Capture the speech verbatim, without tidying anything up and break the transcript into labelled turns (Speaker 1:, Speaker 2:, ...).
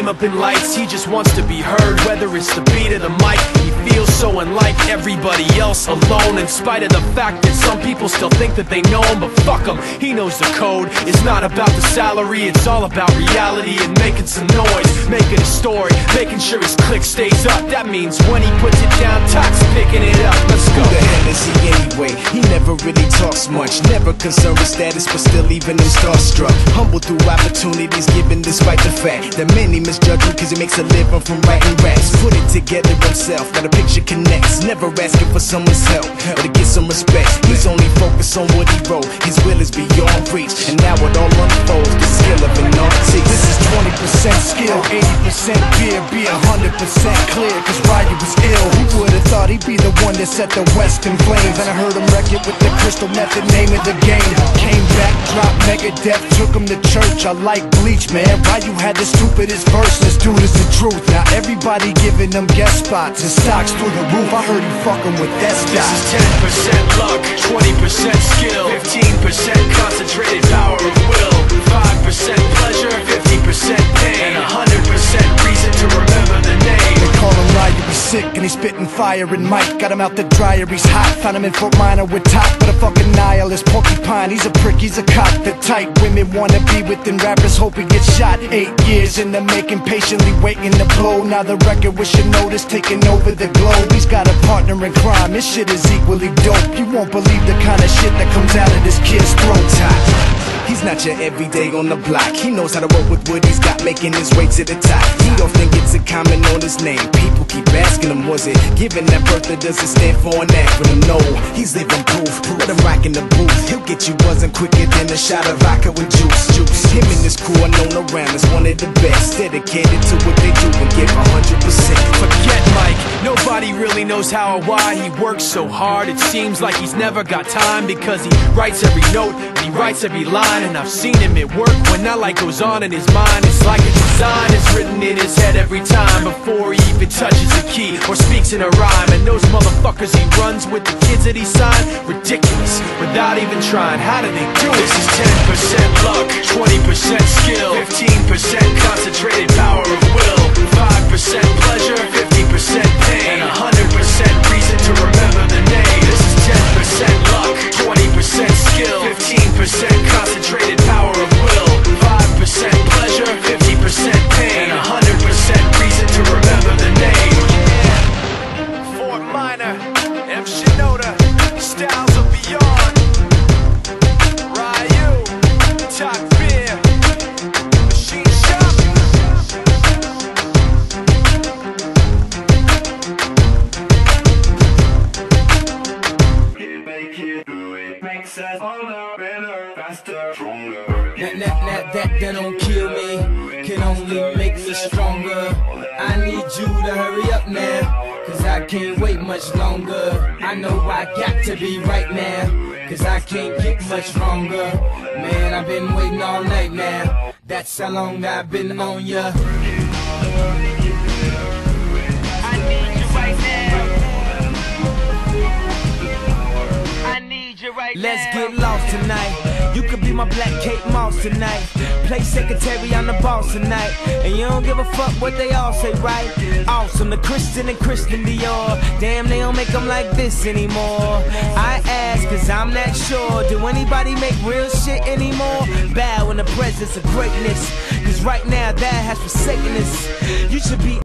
Speaker 1: name up in lights. He just wants to be heard, whether it's the beat of the mic. He feels so unlike everybody else, alone, in spite of the fact that some people still think that they know him. But fuck him, he knows the code. It's not about the salary, it's all about reality and making some noise, making a story, making sure his click stays up. That means when he puts it down, Tox picking it up. Let's go.
Speaker 2: Who the hell is he anyway? He never really talks much, never concerned with status, but still leaving him starstruck. Humble through opportunities given despite the fact that many misjudge him cause he makes a living from writing raps. Put it together himself, now the picture connects. Never asking for someone's help or to get some respect. He's only focused on what he wrote. His will is beyond reach, and now it all unfolds, the skill of an artist.
Speaker 3: This is twenty percent skill, eighty percent beer, be one hundred percent clear, cause Ryu was ill. Who would've thought he'd be the one that set the West in flames? And I heard him wreck it with the Crystal Method, name of the game. Came back, dropped Megadeth, took him to church. I like Bleach, man. Ryu had the stupidest verse, this dude is the truth. Now everybody giving them guest spots and stocks through the roof. I heard he fucking with that stock.
Speaker 1: This is ten percent luck, twenty percent skill, fifteen percent concentrated power of will, five percent pleasure, fifty percent pain, and one hundred percent reason to remember the name.
Speaker 3: They call him Ryu, he's sick and he's spitting fire and Mike. Got him out the dryer, he's hot. Found him in Fort Minor with top, but a fucking nihilist porcupine. He's a prick, he's a cop. The type women wanna be within rappers, hope he gets shot. Eight years in the making, patiently waiting to blow. Now the record with your notice taking over the globe. He's got a partner in crime, his shit is equally dope. You won't believe the kind of shit that comes out of this kid's throat.
Speaker 2: He's not your everyday on the block. He knows how to roll with what he's got, making his way to the top. He often gets a comment on his name. People keep asking him, was it given that birth or does it stand for an acronym? No, he's living proof. Let him rock in the booth. He'll get you buzzing quicker than a shot of vodka with juice. Juice. Him and his crew are known around as one of the best, dedicated to what they do and give one hundred percent.
Speaker 1: Forget Mike, nobody really knows how or why he works so hard. It seems like he's never got time because he writes every note and he writes every line. And I've seen him at work when that light goes on in his mind. It's like a design is written in his head every time before he even touches a key or speaks in a rhyme. And those motherfuckers he runs with, the kids that he signed, ridiculous, without even trying. How do they do it? This is ten percent luck, twenty percent skill, fifteen percent concentrated power of will, five percent pleasure, fifty percent pain, and one hundred percent reason to remember the name. This is ten percent luck, twenty percent skill, fifteen percent concentrated power of will, five percent pleasure, fifty percent pain, and one hundred percent reason to remember the name. Fort Minor, M. Shinoda, Styles of Beyond, Ryu, Top Beer, Machine Shop.
Speaker 4: Make it do it, makes us harder, better, faster, stronger.
Speaker 5: That, that, that, that, that don't kill me, can only make me stronger. I need you to hurry up now, cause I can't wait much longer. I know I got to be right now, cause I can't get much longer. Man, I've been waiting all night now, that's how long I've been on ya. I need you right now. I need you right now. Let's get lost tonight. You could be my black Kate Moss tonight. Play secretary, I'm the boss tonight. And you don't give a fuck what they all say, right? Awesome, the Christian and Christian Dior. Damn, they don't make them like this anymore. I ask, cause I'm not sure. Do anybody make real shit anymore? Bow in the presence of greatness, cause right now that has forsaken us. You should be